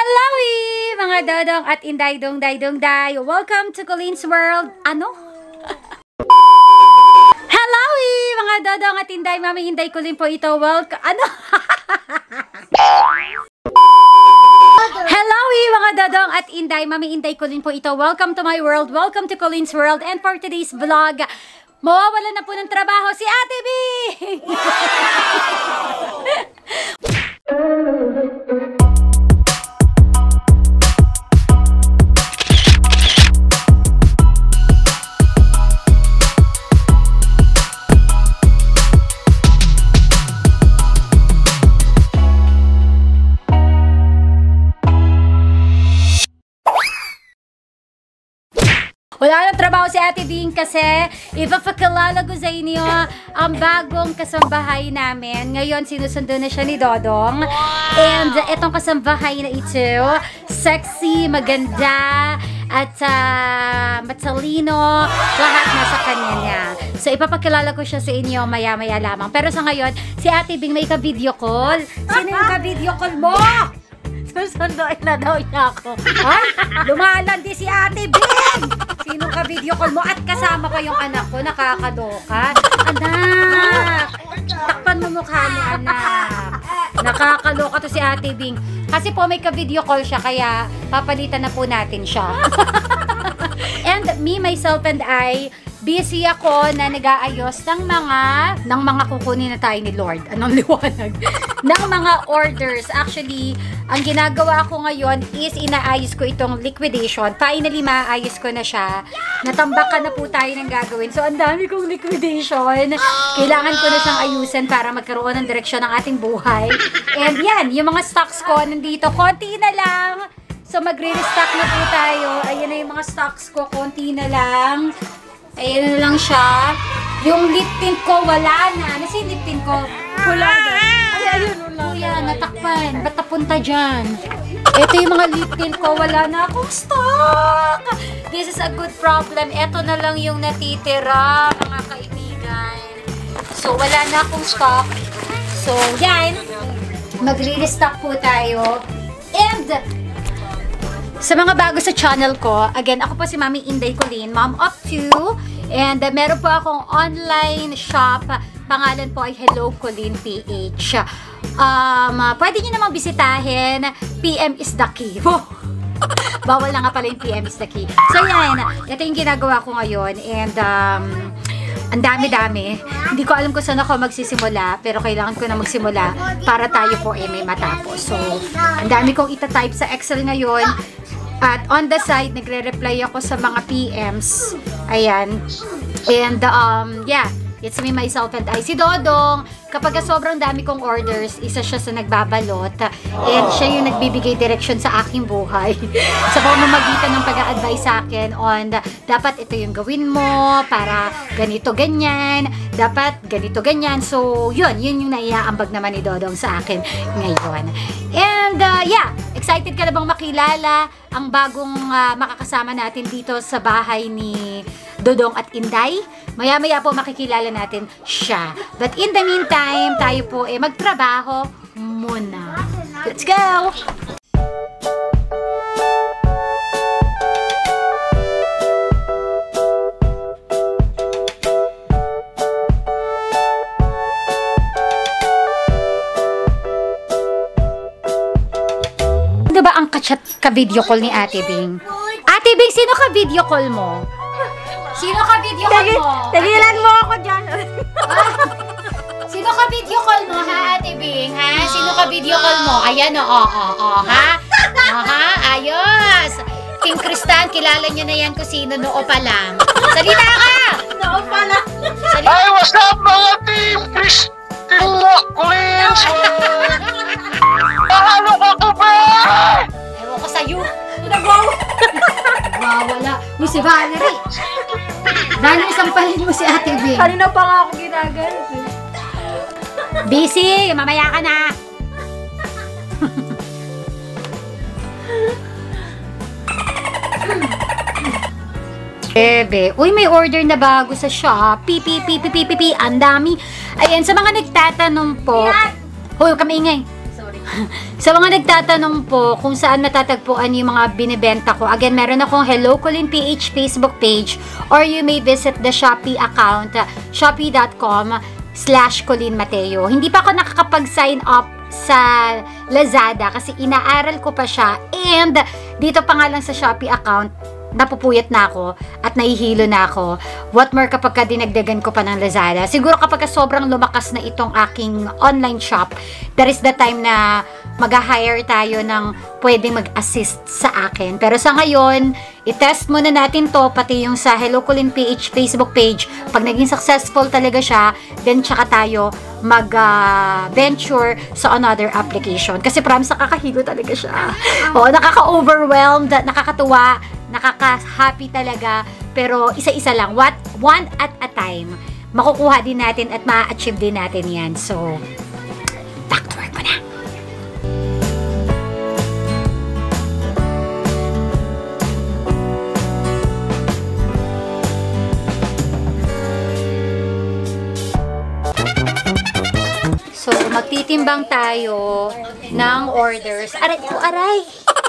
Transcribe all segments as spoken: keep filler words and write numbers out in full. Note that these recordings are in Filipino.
Hello, mga dodong at inday dong day dong day. Welcome to Colleen's World. Ano? Hello, mga dodong at inday. Mami Inday Colleen po ito. Welcome. Ano? Hello, mga dodong at inday. Mami Inday Colleen po ito. Welcome to my world. Welcome to Colleen's World. And for today's vlog, mawawala na po ng trabaho si Ate Bing! Wala nang trabaho si Ate Bing kasi ipapakilala ko sa inyo ang bagong kasambahay namin. Ngayon, sinusundo na siya ni Dodong. Wow! And itong kasambahay na ito, sexy, maganda, at uh, matalino, lahat nasa kanya niya. So, ipapakilala ko siya sa inyo maya-maya lamang. Pero sa ngayon, si Ate Bing may ka-video call. Sino yung ka-video call mo? Susunduin na daw niya ako. Ay, lumalandi si Ate Bing! Sinong ka-video call mo? At kasama pa yung anak ko, nakakaloka. Anak! Takpan mo mukha mo, anak. Nakakaloka to si Ate Bing. Kasi po may ka-video call siya, kaya papalitan na po natin siya. And me, myself, and I, busy ako na nag-aayos ng mga ng mga kukunin na tayo ni Lord. Anong liwanag? Ng mga orders. Actually, ang ginagawa ko ngayon is inaayos ko itong liquidation. Finally, maayos ko na siya. Natambakan na po tayo ng gagawin. So, ang dami kong liquidation. Kailangan ko na siyang ayusin para magkaroon ng direksyon ng ating buhay. And yan, yung mga stocks ko nandito. Konti na lang. So, magre-restock na po tayo. Ayan na yung mga stocks ko. Konti na lang. Ayan na lang siya. Yung lip tint ko, wala na. Ano si lip tint ko? Wala na. Ay, ayun, wala. Kuya, natakpan. Ba't napunta dyan? Ito yung mga lip tint ko, wala na akong stock. This is a good problem. Ito na lang yung natitira, mga kaibigan. So, wala na akong stock. So, yan. Magre-restock po tayo. And, sa mga bago sa channel ko, again, ako po si Mami Inday Colleen, mom of two. And uh, meron po akong online shop. Pangalan po ay Hello Colleen P H. Um, uh, pwede nyo namang bisitahin. P M is the key. Bawal na nga pala yung P M is the key. So yan, ito yung ginagawa ko ngayon. And um, ang dami-dami. Hindi ko alam kung saan ako magsisimula, pero kailangan ko na magsimula para tayo po ay may matapos. So, ang dami kong itatype sa Excel ngayon. At on the side, nagre-reply ako sa mga P Ms. Ayan. And, um, yeah. It's me, myself, and I. Si Dodong, kapag sobrang dami kong orders, isa siya sa nagbabalot. And siya yung nagbibigay direction sa aking buhay. Sa pamamagitan ng pag-a-advise sa akin on, dapat ito yung gawin mo, para ganito, ganyan. Dapat ganito, ganyan. So, yun. Yun yung naiaambag naman ni Dodong sa akin ngayon. And, uh, yeah. Excited ka na bang makilala ang bagong uh, makakasama natin dito sa bahay ni Dodong at Inday? Maya-maya po makikilala natin siya. But in the meantime, tayo po eh magtrabaho muna. Let's go! Ano ba ang ka-chat ka-video call ni Ate Bing? Ate Bing, sino ka-video call mo? Sino ka-video call mo? Tagilan mo ako dyan. Sino ka-video call mo, ha, Ate Bing? Ha? Sino ka-video call mo? Ayan, o, o, o, o, ha? O, ha? Ayos! King Kristan, kilala niyo na yan kung sino, noo pa lang. Salita ka! Noo pa lang. Salita. Ay, what's up, mga team Christine Collins? Paano ka ko ba? Ewan ko sa'yo. Nagwawa. Nagwawala. Mo si Valerie. Valerie, sampalin mo si Ate Bing. Kanina pa nga ako ginagal. Busy! Mamaya ka na! Bebe. Uy, may order na bago sa Shopee. Pi, pi, pi, pi, pi, pi. Ang dami. Ayan, sa mga nagtatanong po. Hoy, huwag ka maingay. Sorry. Sa mga nagtatanong po kung saan matatagpuan yung mga binibenta ko, again, meron akong Hello Colleen P H Facebook page, or you may visit the Shopee account, shopee dot com slash Colleen Mateo. Hindi pa ako nakakapag-sign up sa Lazada kasi inaaral ko pa siya, and dito pa nga lang sa Shopee account napupuyat na ako at nahihilo na ako. What more kapag ka dinagdagan ko pa ng Lazada. Siguro kapag ka sobrang lumakas na itong aking online shop, there is the time na mag-hire tayo ng pwedeng mag-assist sa akin. Pero sa ngayon, i-test muna natin to, pati yung sa Hello Colleen P H Facebook page. Pag naging successful talaga siya, then tsaka tayo mag-venture uh, sa another application. Kasi promise, nakakahilo talaga siya. Oo, nakaka-overwhelmed, nakakatuwa, nakaka-happy talaga. Pero isa-isa lang, what one at a time, makukuha din natin at ma-achieve din natin yan. So, back to work ko na. So, magtitimbang tayo ng orders. Aray ko, aray!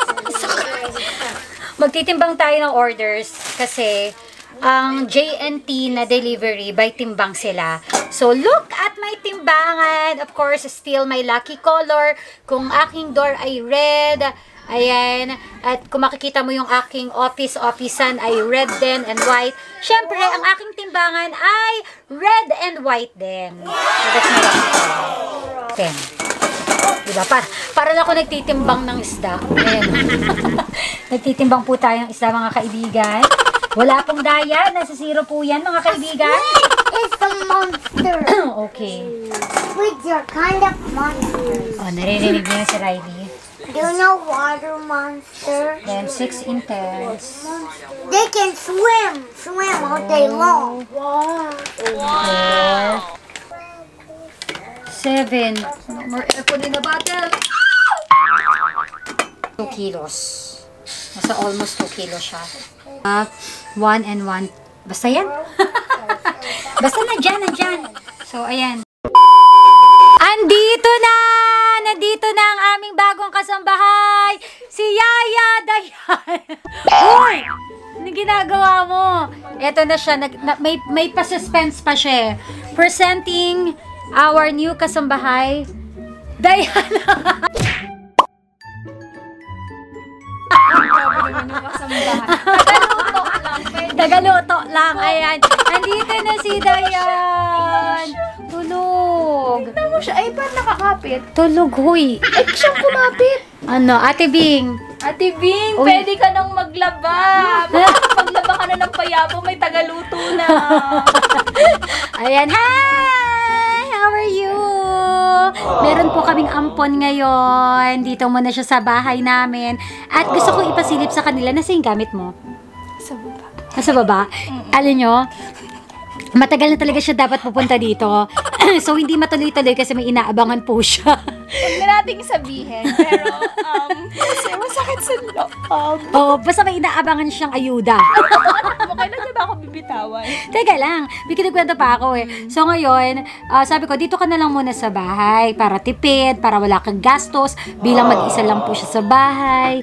Magtitimbang tayo ng orders kasi ang J and T na delivery by timbang sila. So, look at my timbangan. Of course, still my lucky color. Kung aking door ay red, ayan. At kung makikita mo yung aking office, officean ay red din and white. Syempre, ang aking timbangan ay red and white din. So, that's my lucky color. ten. Diba? Para, para lang ako nagtitimbang ng isda. Ayan. Nagtitimbang po tayo ng isda, mga kaibigan. Wala pong daya. Nasa zero po yan, mga kaibigan. It's a monster. Okay. With your kind of monster. Oh, naririnig niyo si Riley. Do you know water monster? Then, six inches. They can swim. Swim all day long. Wow. Four. Seven. No more aircon in the bottle. Two kilos. Nasa almost two kilos siya. Uh, one and one. Basta yan. Basta nandyan, nandyan. So, ayan. Andito na! Nandito na ang aming bagong kasambahay! Si Yaya Dayan! Uy! Ano ginagawa mo? Eto na siya. Nag, na, may, may pa-suspense pa siya. Presenting our new kasambahay, Diana! Tagaluto lang. Ayan. Andito na si Dayan. Tulog. Tignan mo siya. Ay, ba't nakakapit? Tulog, huy. Ay, siyang kumapit. Ano, Ate Bing? Ate Bing, Uy. pwede ka nang maglaba. Paglaba ka na ng payabo, may tagaluto na. Ayan. Hi! How are you? Meron po kaming ampon ngayon. Dito muna siya sa bahay namin. At gusto ko ipasilip sa kanila. Nasa yung gamit mo? Sa baba. Nasa baba? Alam nyo, matagal na talaga siya dapat pupunta dito. So, hindi matuloy-tuloy kasi may inaabangan po siya. Huwag na nating sabihin, pero, um, kasi masakit sa loob. Oh, basta may inaabangan siyang ayuda. Kailan niya ba ako bibitawan? Teka lang, may kinikwento pa ako eh. So ngayon, uh, sabi ko, dito ka na lang muna sa bahay para tipid, para wala kang gastos. Bilang mag-isa lang po siya sa bahay.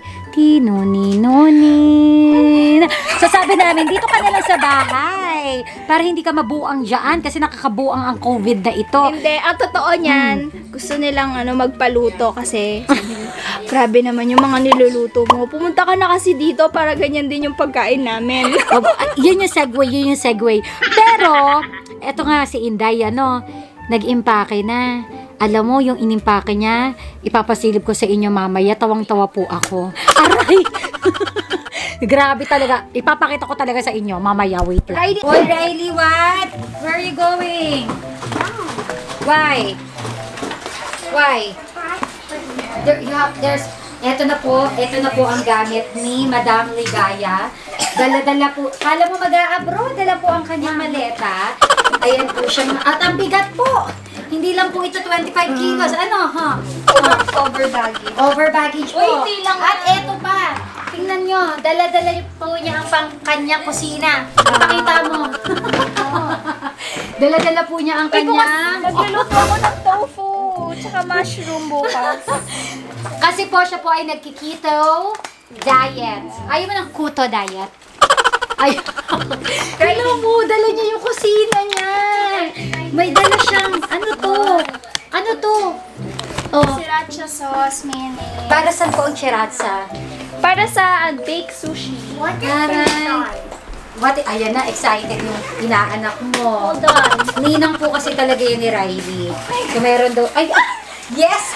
Tinuni-nunin. So sabi namin, dito ka na lang sa bahay para hindi ka mabuang dyan kasi nakakabuang ang COVID na ito. Hindi, ang totoo niyan, gusto nilang ano magpaluto kasi grabe naman yung mga niluluto mo. Pumunta ka na kasi dito para ganyan din yung pagkain namin. Oh, yun yung segue, yun yung segue. Pero, eto nga si Inday, ano, nag-impake na. Alam mo, yung inimpake niya, ipapasilip ko sa inyo mamaya, tawang-tawa po ako. Aray! Grabe talaga. Ipapakita ko talaga sa inyo mamaya, wait lang. Riley! Oy, Riley, what? Where are you going? Why? Why? There, you have, there's, eto na po, eto na po ang gamit ni Madam Ligaya. Dala-dala po, kala mo mag-a-abroad, dala po ang kanyang maleta. Ayan po siya, at ang bigat po. Hindi lang po ito twenty-five kilos. Ano, ha? Over, over baggage. Over baggage po. Uy, hindi lang At yan. eto pa, tingnan nyo, dala-dala po niya ang pang kanyang kusina. Ipakita mo. Dala-dala po niya ang kanyang... Nagluluto ako ng tofu. tsaka mushroom bukas. Kasi po siya po ay nagkikito diet. Ayaw mo ng keto diet? Ay, alam mo, dala niya yung kusina niya. May dala siyang, ano to? Ano to? Oh, Sriracha sauce, mayonnaise. para saan po ang chiratsa? Para sa uh, baked sushi. Aray. What? Ayan na, excited yung inaanak mo. Hold on. Ninang po kasi talaga yun ni Riley. Kung meron daw, ay, ah, yes!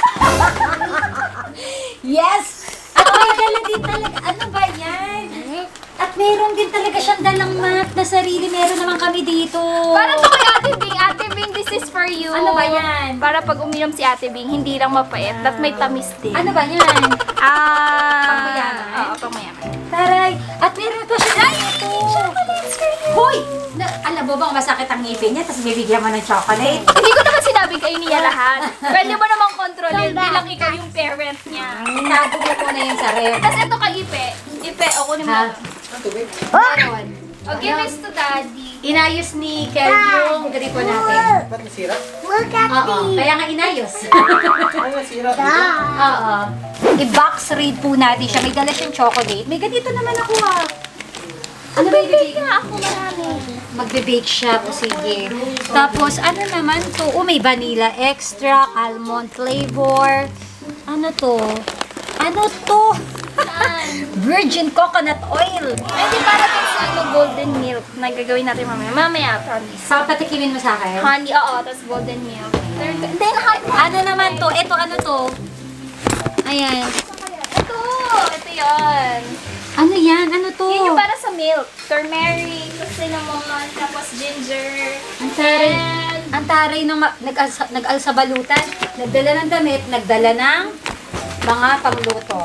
Yes! At may dala din talaga, ano ba yan? At meron din talaga siyang dalang mat na sarili. Meron naman kami dito. Para to kay Ate Bing. Ate Bing, this is for you. Ano ba yan? Para pag uminom si Ate Bing, hindi lang mapait. At may tamis din. Ano ba yan? Ah. Pangmayaman? Oo, pangmayaman. Taray! At meron pa siya dito. Hoy! Na, alam mo bang masakit ang ngipin niya tapos bibigyan mo ng chocolate? Hindi ko naman sinabing kayo niya lahat. Pwede mo namang kontrolin bilang ikaw yung parent niya. Itago mo muna yun sa ref. Tapos ito kay Ipe. Ipe, ako ni Ha? mo. Meron. Oh, give this to Daddy. Inayos ni Kel yung gripo natin. Ba't nasira? Oo, kaya nga inayos. Ay, nasira. Oo. I-box read po natin siya. May dala siyang chocolate. May ganito naman ako ah. Ano ba Bake ibibigay? nga ako marami. Magbe-bake siya po, sige. Tapos, ano naman to? Oh, may vanilla extract, almond flavor. Ano to? Ano to? Virgin coconut oil. Ay, di para din sa ano, golden milk na gagawin natin mamaya. Mamaya, promise. Papatikimin mo sa akin? Honey, oo, tapos golden milk. Then, honey. Ano naman to? Ito, ano to? Ayan. Ito, ito yun. Ano yan? Ano to? Yun yung para sa milk. Turmeric, cinnamon, tapos ginger. Ang taray. And, Ang taray ng ma- nag-alsa, nag-alsa balutan, nagdala ng damit, nagdala ng mga pangluto.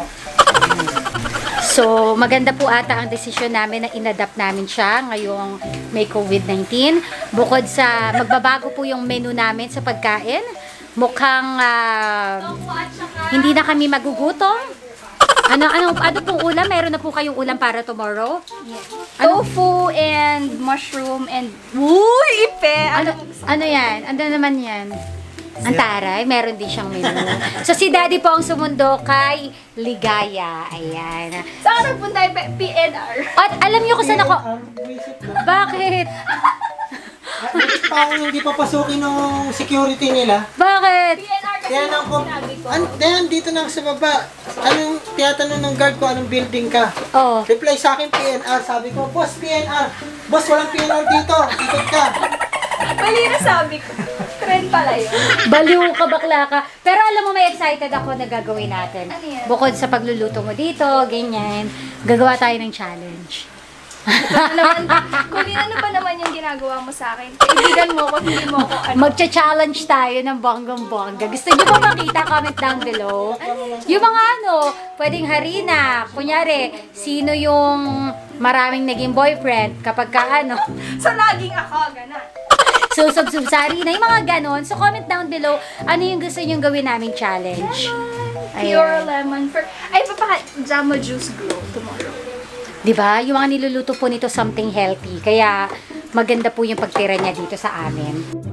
So, maganda po ata ang desisyon namin na inadapt namin siya ngayong may COVID nineteen. Bukod sa magbabago po yung menu namin sa pagkain, mukhang ah, tofu at saka, hindi na kami magugutom. Ano, ano, ano pong ulam? Meron na po kayong ulam para tomorrow? tofu and mushroom and, uy, ipe! Ano, ano yan? Ano naman yan? Ang taray, meron din siyang menu. So, si Daddy po ang sumundo kay Ligaya. Ayan. Saan ka nagpunta yung P N R? At alam niyo kung saan ako... Bakit? Parang hindi papasukin ng security nila. Bakit? P N R kasi Kaya lang po, sinabi ko. an, dayan dito na sa baba. Anong tinatanong ng guard ko, anong building ka? Oh. Reply sa akin, P N R. Sabi ko, boss, P N R. Boss, walang P N R dito. Ikot ka. Mali na sabi ko. Trend pala yun. Baliw ka, bakla ka. Pero alam mo, may excited ako na gagawin natin. Ano yan? Bukod sa pagluluto mo dito, ganyan, gagawa tayo ng challenge. Ano naman, Kulin, ano ba naman yung ginagawa mo sa akin? Kaibigan mo ko, hindi mo ako ano. Magcha-challenge tayo ng bonggang-bongga. Gusto niyo ba makita? Comment down below. Yung mga ano, pwedeng harina. Kunyari, sino yung maraming naging boyfriend kapag ka ano, So, laging ako, gana. susub-sub sa harina. Yung mga ganon. So, comment down below, ano yung gusto niyong gawin naming challenge. Pure lemon for... Ay, papaka, Jamo juice glow tomorrow. Diba? Yung mga niluluto po nito something healthy. Kaya maganda po yung pagtira niya dito sa amin.